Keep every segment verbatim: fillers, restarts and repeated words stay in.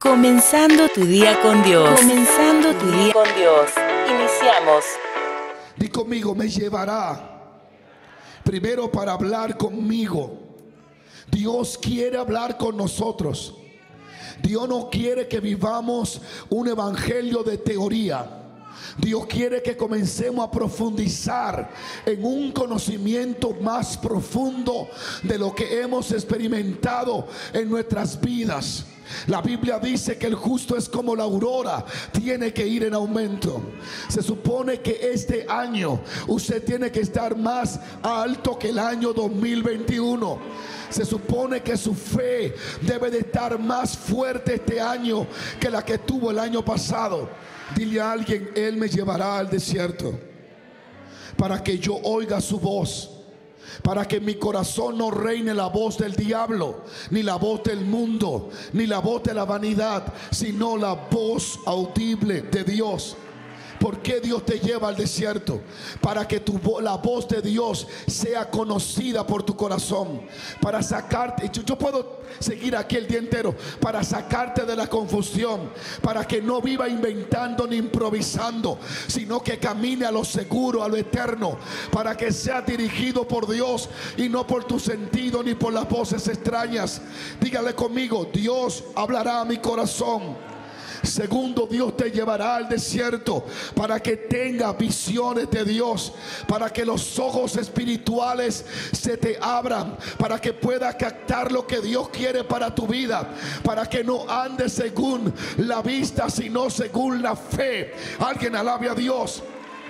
Comenzando tu día con Dios. Comenzando tu día con Dios. Iniciamos. Di conmigo, me llevará primero para hablar conmigo. Dios quiere hablar con nosotros. Dios no quiere que vivamos un evangelio de teoría. Dios quiere que comencemos a profundizar en un conocimiento más profundo de lo que hemos experimentado en nuestras vidas. La Biblia dice que el justo es como la aurora, tiene que ir en aumento. Se supone que este año usted tiene que estar más alto que el año dos mil veintiuno. Se supone que su fe debe de estar más fuerte este año que la que tuvo el año pasado. Dile a alguien: Él me llevará al desierto para que yo oiga su voz, para que en mi corazón no reine la voz del diablo, ni la voz del mundo, ni la voz de la vanidad, sino la voz audible de Dios. ¿Por qué Dios te lleva al desierto? Para que tu, la voz de Dios sea conocida por tu corazón, para sacarte. Yo, yo puedo seguir aquí el día entero, para sacarte de la confusión, para que no viva inventando ni improvisando, sino que camine a lo seguro, a lo eterno, para que sea dirigido por Dios y no por tu sentido ni por las voces extrañas. Dígale conmigo: Dios hablará a mi corazón. Segundo, Dios te llevará al desierto para que tenga visiones de Dios, para que los ojos espirituales se te abran, para que puedas captar lo que Dios quiere para tu vida, para que no andes según la vista, sino según la fe. Alguien alabe a Dios.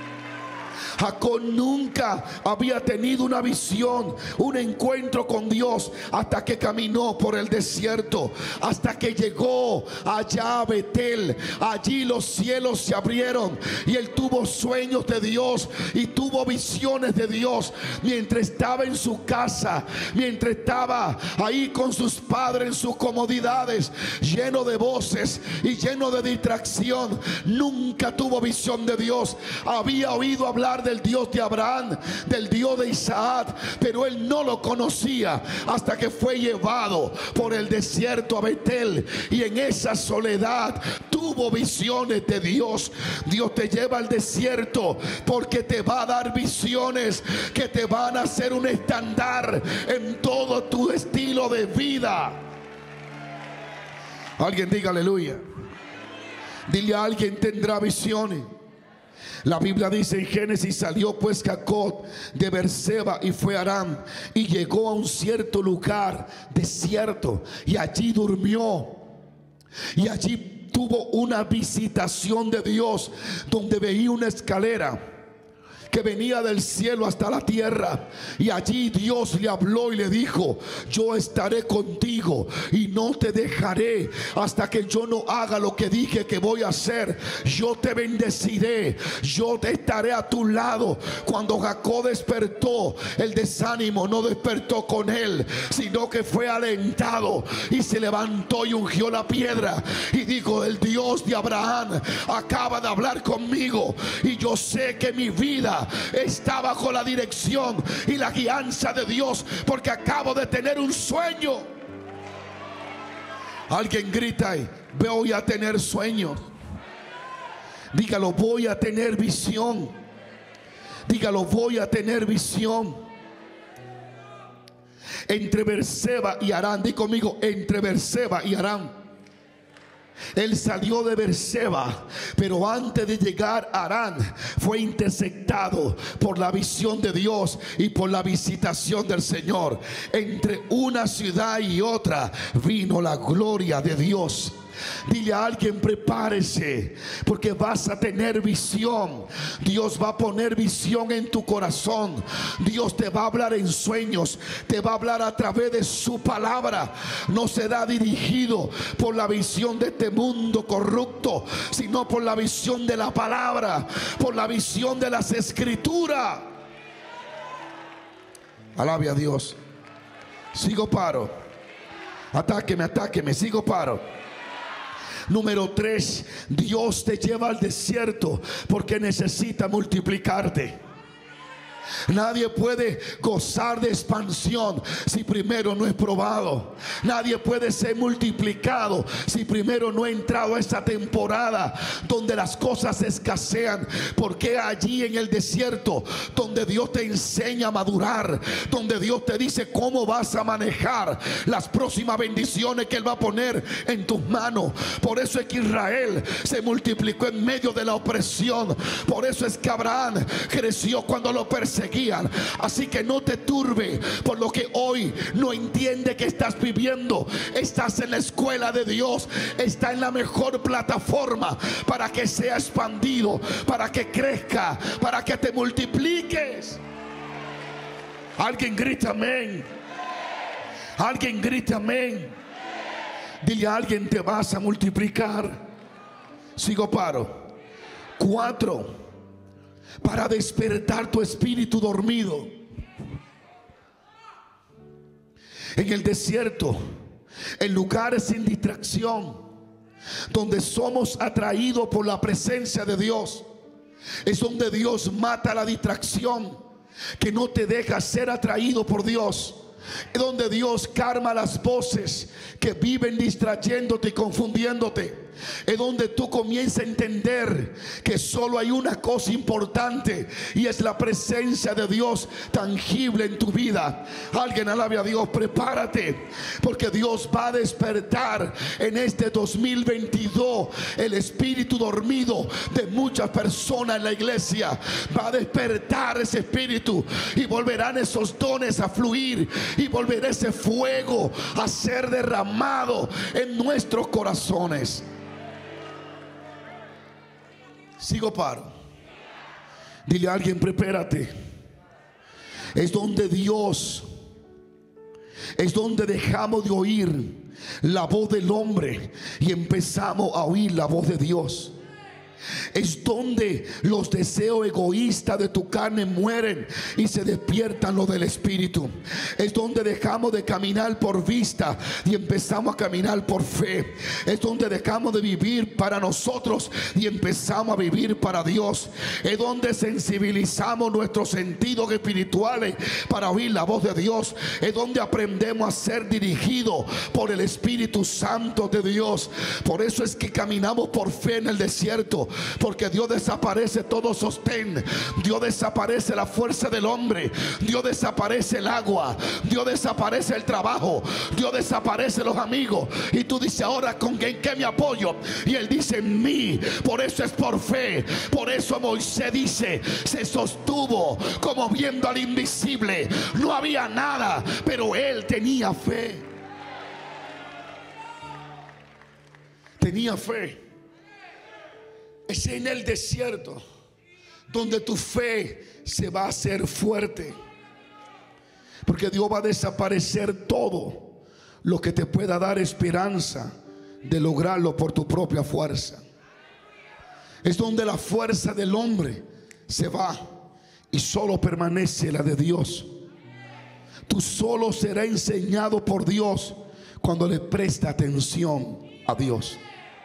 Jacob nunca había tenido una visión, un encuentro con Dios, hasta que caminó por el desierto, hasta que llegó allá a Betel. Allí los cielos se abrieron y él tuvo sueños de Dios y tuvo visiones de Dios mientras estaba en su casa, mientras estaba ahí con sus padres en sus comodidades, lleno de voces y lleno de distracción. Nunca tuvo visión de Dios. Había oído hablar de del Dios de Abraham, del Dios de Isaac, pero él no lo conocía hasta que fue llevado por el desierto a Betel, y en esa soledad tuvo visiones de Dios. Dios te lleva al desierto porque te va a dar visiones que te van a hacer un estándar en todo tu estilo de vida. Alguien diga aleluya. Dile a alguien: tendrá visiones. La Biblia dice en Génesis: salió pues Jacob de Berseba y fue a Aram, y llegó a un cierto lugar desierto, y allí durmió. Y allí tuvo una visitación de Dios, donde veía una escalera que venía del cielo hasta la tierra, y allí Dios le habló y le dijo: yo estaré contigo y no te dejaré hasta que yo no haga lo que dije que voy a hacer. Yo te bendeciré, yo te estaré a tu lado. Cuando Jacob despertó, el desánimo no despertó con él, sino que fue alentado y se levantó y ungió la piedra y dijo: el Dios de Abraham acaba de hablar conmigo, y yo sé que mi vida está bajo la dirección y la guianza de Dios, porque acabo de tener un sueño. Alguien grita ahí: voy a tener sueños. Dígalo: voy a tener visión. Dígalo: voy a tener visión. Entre Berseba y Aram, di conmigo: entre Berseba y Aram. Él salió de Berseba, pero antes de llegar a Aram fue interceptado por la visión de Dios y por la visitación del Señor. Entre una ciudad y otra vino la gloria de Dios. Dile a alguien: prepárese, porque vas a tener visión. Dios va a poner visión en tu corazón. Dios te va a hablar en sueños, te va a hablar a través de su palabra. No será dirigido por la visión de este mundo corrupto, sino por la visión de la palabra, por la visión de las escrituras. Alabe a Dios. Sigo paro. Atáqueme, atáqueme, sigo paro. Número tres, Dios te lleva al desierto porque necesita multiplicarte. Nadie puede gozar de expansión si primero no es probado. Nadie puede ser multiplicado si primero no ha entrado a esa temporada donde las cosas escasean. Porque allí en el desierto donde Dios te enseña a madurar, donde Dios te dice cómo vas a manejar las próximas bendiciones que Él va a poner en tus manos. Por eso es que Israel se multiplicó en medio de la opresión. Por eso es que Abraham creció cuando lo perseguían. Así que no te turbe por lo que hoy no entiende que estás viviendo. Estás en la escuela de Dios. Está en la mejor plataforma para que sea expandido, para que crezca, para que te multipliques. Alguien grita amén. Alguien grita amén. Dile a alguien: te vas a multiplicar. Sigo paro. Cuatro, para despertar tu espíritu dormido. En el desierto, en lugares sin distracción, donde somos atraídos por la presencia de Dios, es donde Dios mata la distracción que no te deja ser atraído por Dios. Es donde Dios calma las voces que viven distrayéndote y confundiéndote. Es donde tú comienzas a entender que solo hay una cosa importante, y es la presencia de Dios tangible en tu vida. Alguien alabe a Dios. Prepárate, porque Dios va a despertar en este dos mil veintidós el espíritu dormido de muchas personas en la iglesia. Va a despertar ese espíritu y volverán esos dones a fluir, y volverá ese fuego a ser derramado en nuestros corazones. Sigo paro. Dile a alguien: prepárate. Es donde Dios, es donde dejamos de oír la voz del hombre y empezamos a oír la voz de Dios. Es donde los deseos egoístas de tu carne mueren y se despiertan los del espíritu. Es donde dejamos de caminar por vista y empezamos a caminar por fe. Es donde dejamos de vivir para nosotros y empezamos a vivir para Dios. Es donde sensibilizamos nuestros sentidos espirituales para oír la voz de Dios. Es donde aprendemos a ser dirigidos por el Espíritu Santo de Dios. Por eso es que caminamos por fe en el desierto, porque Dios desaparece todo sostén. Dios desaparece la fuerza del hombre. Dios desaparece el agua. Dios desaparece el trabajo. Dios desaparece los amigos. Y tú dices: ahora ¿con qué, en qué me apoyo? Y Él dice: en mí. Por eso es por fe. Por eso Moisés dice: se sostuvo como viendo al invisible. No había nada, pero él tenía fe. Tenía fe. Es en el desierto donde tu fe se va a hacer fuerte, porque Dios va a desaparecer todo lo que te pueda dar esperanza de lograrlo por tu propia fuerza. Es donde la fuerza del hombre se va y solo permanece la de Dios. Tú solo serás enseñado por Dios cuando le presta atención a Dios.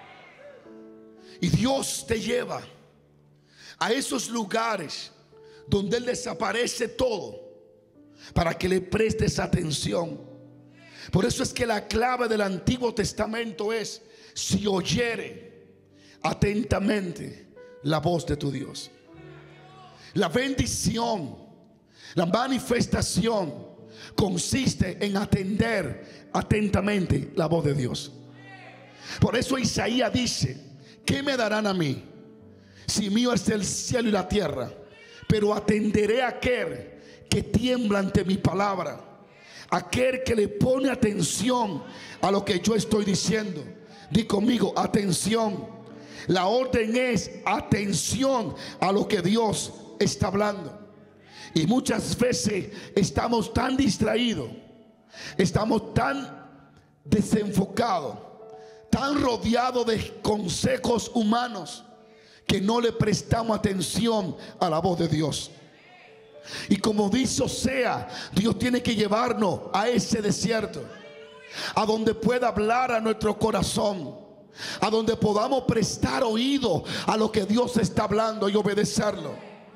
Y Dios te lleva a esos lugares donde Él desaparece todo, para que le prestes atención. Por eso es que la clave del Antiguo Testamento es: si oyere atentamente la voz de tu Dios. La bendición, la manifestación consiste en atender atentamente la voz de Dios. Por eso Isaías dice: ¿qué me darán a mí si mío es el cielo y la tierra? Pero atenderé a aquel que tiembla ante mi palabra, aquel que le pone atención a lo que yo estoy diciendo. Di conmigo: atención. La orden es atención a lo que Dios está hablando. Y muchas veces estamos tan distraídos, estamos tan desenfocados, tan rodeado de consejos humanos, que no le prestamos atención a la voz de Dios. Y como dice Osea, Dios tiene que llevarnos a ese desierto, a donde pueda hablar a nuestro corazón, a donde podamos prestar oído a lo que Dios está hablando y obedecerlo.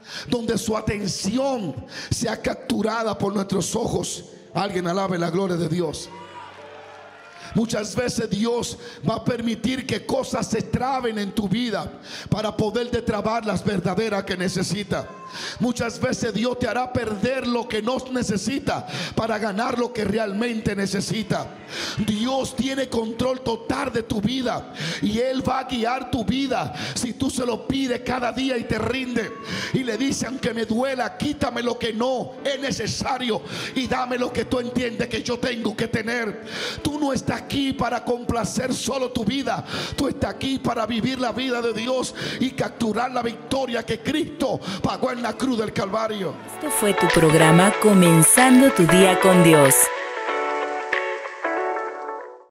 donde su atención sea capturada por nuestros ojos. Alguien alabe la gloria de Dios. Muchas veces Dios va a permitir que cosas se traben en tu vida para poder destrabar las verdaderas que necesita. Muchas veces Dios te hará perder lo que no necesita para ganar lo que realmente necesita. Dios tiene control total de tu vida y Él va a guiar tu vida si tú se lo pides cada día y te rinde y le dices: aunque me duela, quítame lo que no es necesario y dame lo que tú entiendes que yo tengo que tener. Tú no estás aquí para complacer solo tu vida, tú estás aquí para vivir la vida de Dios y capturar la victoria que Cristo pagó en la cruz del Calvario. Este fue tu programa Comenzando tu Día con Dios.